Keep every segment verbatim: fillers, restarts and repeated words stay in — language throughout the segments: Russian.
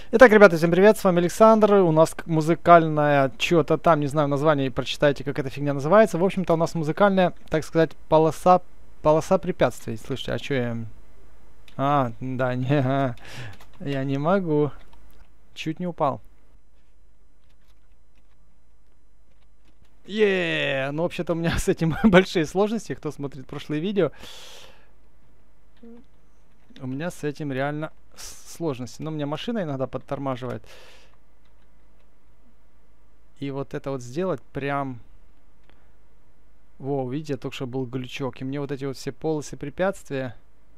Итак, ребята, всем привет, с вами Александр. У нас музыкальная, что-то там, не знаю, название, прочитайте, как эта фигня называется. В общем-то, у нас музыкальная, так сказать, полоса, полоса препятствий. Слушайте, а что я... А, да, не, а, я не могу. Чуть не упал. Еее, ну вообще-то у меня с этим большие сложности, кто смотрит прошлые видео. У меня с этим реально сложности. Но у меня машина иногда подтормаживает. И вот это вот сделать прям... Во, видите, только что был глючок. И мне вот эти вот все полосы препятствия...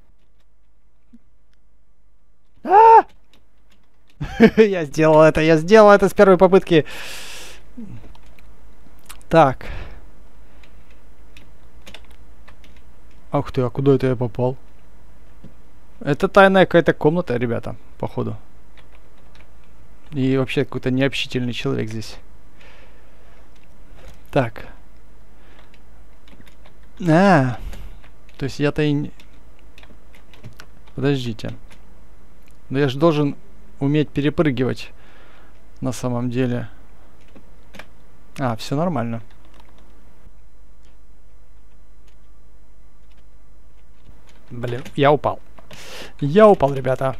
А! Я сделал это, я сделал это с первой попытки. Так. Ах ты, а куда это я попал? Это тайная какая-то комната, ребята, походу. И вообще какой-то необщительный человек здесь. Так. А, то есть я-то и... не... Подождите. Но я же должен уметь перепрыгивать на самом деле. А, все нормально. Блин, я упал. Я упал, ребята.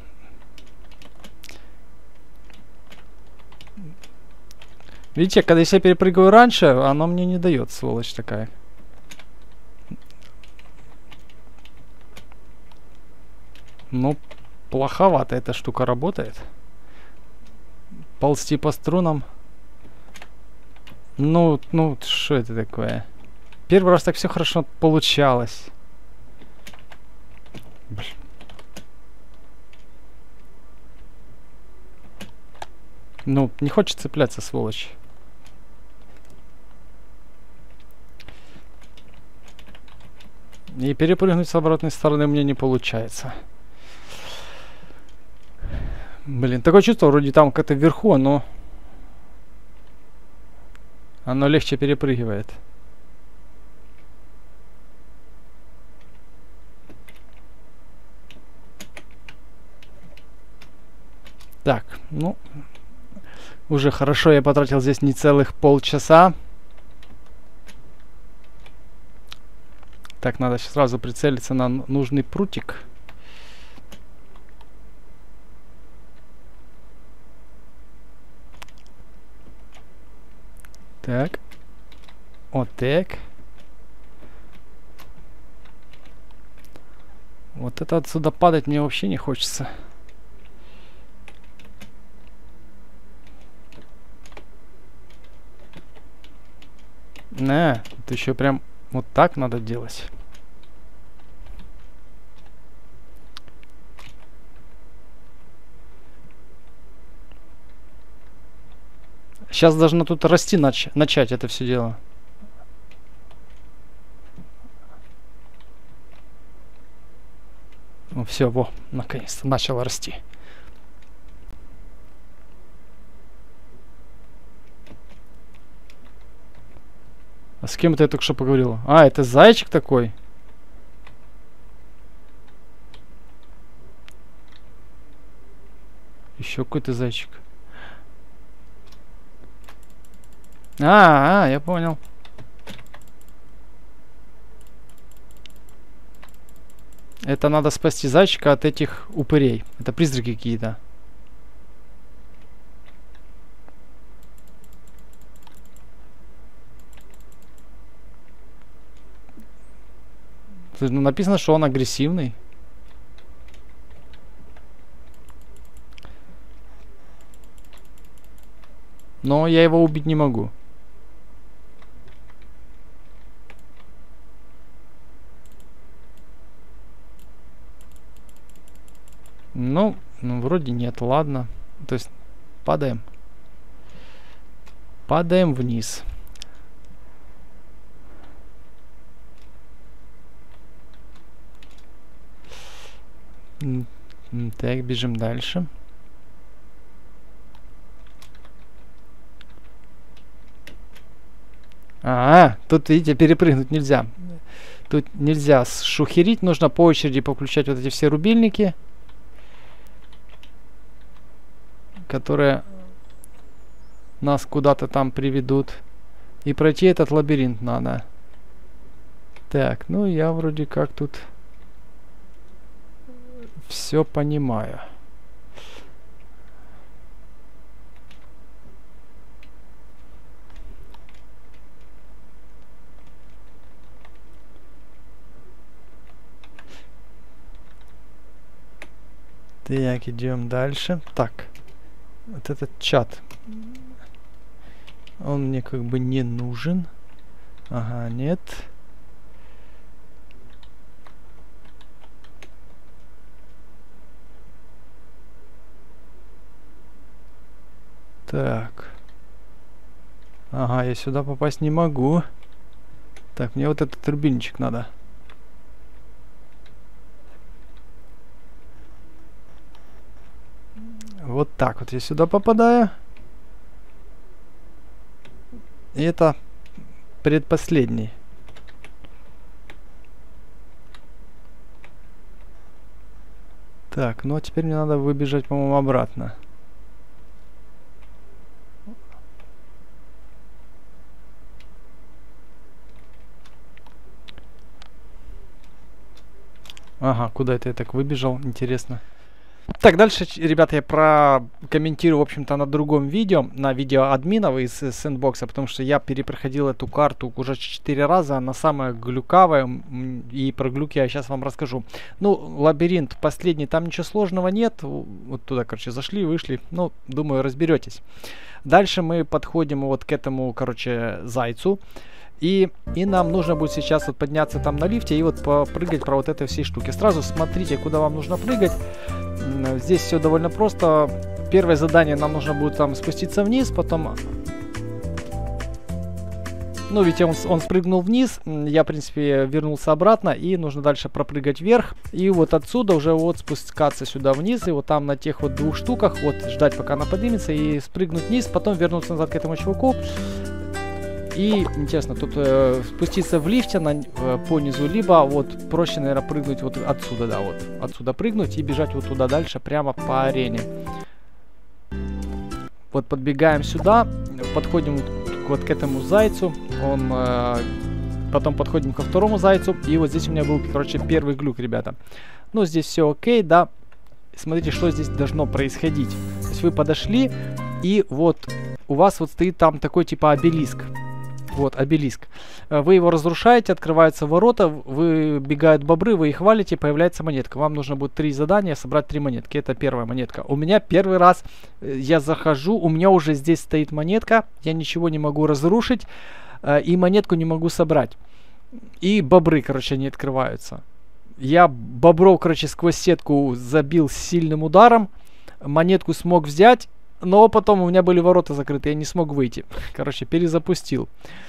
Видите, когда я перепрыгиваю раньше, оно мне не дает, сволочь такая. Ну, плоховато эта штука работает. Ползти по струнам. Ну, ну, что это такое? Первый раз так все хорошо получалось. Блин. Ну, не хочет цепляться, сволочь. И перепрыгнуть с обратной стороны мне не получается. Блин, такое чувство, вроде там как-то вверху, но... Оно легче перепрыгивает. Так, ну... Уже хорошо, я потратил здесь не целых полчаса. Так, надо сразу прицелиться на нужный прутик. Так. Вот так. Вот это отсюда падать мне вообще не хочется. На, это еще прям вот так надо делать. Сейчас должно тут расти нач начать это все дело. Ну все, во, наконец-то начало расти. А с кем это я только что поговорил? А, это зайчик такой. Еще какой-то зайчик. А, а, я понял. Это надо спасти зайчика от этих упырей. Это призраки какие-то. Ну, написано, что он агрессивный. Но я его убить не могу. Ну, ну, вроде нет, ладно. То есть, падаем. Падаем вниз. Так, бежим дальше. А, тут, видите, перепрыгнуть нельзя. Тут нельзя шухерить, нужно по очереди подключать вот эти все рубильники. которые нас куда-то там приведут. И пройти этот лабиринт надо. Так, ну я вроде как тут все понимаю. Так, идем дальше. Так, вот этот чат. Он мне как бы не нужен. Ага, нет. Так. Ага, я сюда попасть не могу. Так, мне вот этот рубильничек надо. Вот так вот я сюда попадаю. И это предпоследний. Так, ну а теперь мне надо выбежать, по-моему, обратно. Ага, куда это я так выбежал? Интересно. Так, дальше, ребята, я прокомментирую, в общем-то, на другом видео, на видео админов из сэндбокса, потому что я перепроходил эту карту уже четыре раза, она самая глюкавая, и про глюки я сейчас вам расскажу. Ну, лабиринт последний, там ничего сложного нет, вот туда, короче, зашли, вышли, ну, думаю, разберетесь. Дальше мы подходим вот к этому, короче, зайцу. И, и нам нужно будет сейчас вот подняться там на лифте и вот попрыгать про вот этой всей штуки. Сразу смотрите, куда вам нужно прыгать. Здесь все довольно просто. Первое задание, нам нужно будет там спуститься вниз, потом... Ну, видите, он, он спрыгнул вниз, я, в принципе, вернулся обратно, и нужно дальше пропрыгать вверх. И вот отсюда уже вот спускаться сюда вниз, и вот там на тех вот двух штуках, вот ждать, пока она поднимется, и спрыгнуть вниз, потом вернуться назад к этому чуваку. И, интересно, тут э, спуститься в лифте на, э, по низу, либо вот проще, наверное, прыгнуть вот отсюда, да, вот. Отсюда прыгнуть и бежать вот туда дальше, прямо по арене. Вот подбегаем сюда, подходим вот к этому зайцу, он... Э, потом подходим ко второму зайцу, и вот здесь у меня был, короче, первый глюк, ребята. Ну, здесь все окей, да. Смотрите, что здесь должно происходить. То есть вы подошли, и вот у вас вот стоит там такой типа обелиск. Вот, обелиск. Вы его разрушаете, открываются ворота, выбегают бобры, вы их валите, появляется монетка. Вам нужно будет три задания, собрать три монетки. Это первая монетка. У меня первый раз я захожу, у меня уже здесь стоит монетка, я ничего не могу разрушить, и монетку не могу собрать. И бобры, короче, не открываются. Я бобров, короче, сквозь сетку забил с сильным ударом, монетку смог взять, но потом у меня были ворота закрыты, я не смог выйти. Короче, перезапустил.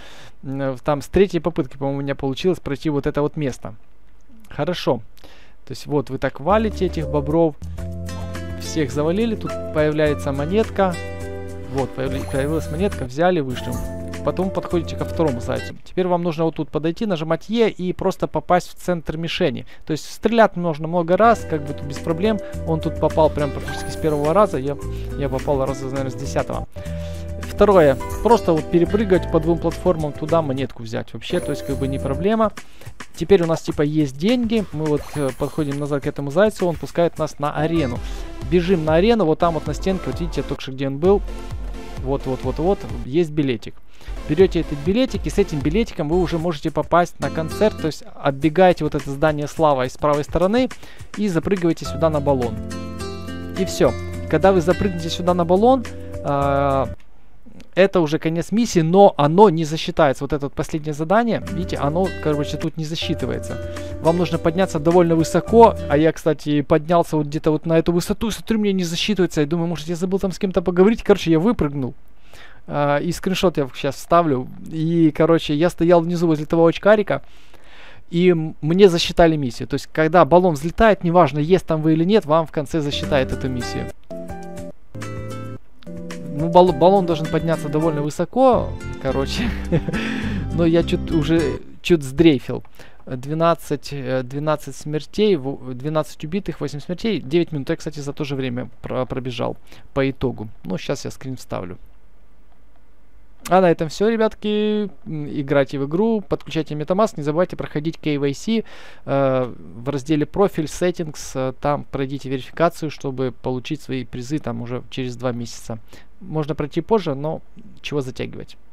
Там с третьей попытки, по-моему, у меня получилось пройти вот это вот место. Хорошо. То есть вот вы так валите этих бобров. Всех завалили. Тут появляется монетка. Вот, появилась монетка. Взяли, вышли. Потом подходите ко второму зайцу. Теперь вам нужно вот тут подойти, нажимать Е и просто попасть в центр мишени. То есть стрелять нужно много раз, как бы тут без проблем. Он тут попал прям практически с первого раза. Я, я попал раза, наверное, с десятого. Второе. Просто вот перепрыгать по двум платформам туда, монетку взять вообще. То есть как бы не проблема. Теперь у нас типа есть деньги. Мы вот э, подходим назад к этому зайцу. Он пускает нас на арену. Бежим на арену. Вот там вот на стенке, вот видите, только что где он был. Вот-вот-вот-вот. Есть билетик. Берете этот билетик, и с этим билетиком вы уже можете попасть на концерт. То есть отбегаете вот это здание слава с правой стороны и запрыгиваете сюда на баллон. И все. Когда вы запрыгнете сюда на баллон, э, это уже конец миссии, но оно не засчитается. Вот это вот последнее задание, видите, оно, короче, тут не засчитывается. Вам нужно подняться довольно высоко, а я, кстати, поднялся вот где-то вот на эту высоту, смотрю, мне не засчитывается. Я думаю, может, я забыл там с кем-то поговорить. Короче, я выпрыгнул. Uh, и скриншот я сейчас вставлю. И, короче, я стоял внизу возле того очкарика, и мне засчитали миссию. То есть, когда баллон взлетает, неважно, есть там вы или нет, вам в конце засчитает эту миссию. Ну, балл баллон должен подняться довольно высоко, короче. Но я чуть уже чуть сдрейфил. двенадцать, э, двенадцать смертей, в- двенадцать убитых, восемь смертей, девять минут. Я, кстати, за то же время про- пробежал по итогу. Ну, сейчас я скрин вставлю. А на этом все, ребятки. М, Играйте в игру, подключайте MetaMask, не забывайте проходить кей вай си э, в разделе профиль, settings, э, там пройдите верификацию, чтобы получить свои призы там уже через два месяца. Можно пройти позже, но чего затягивать.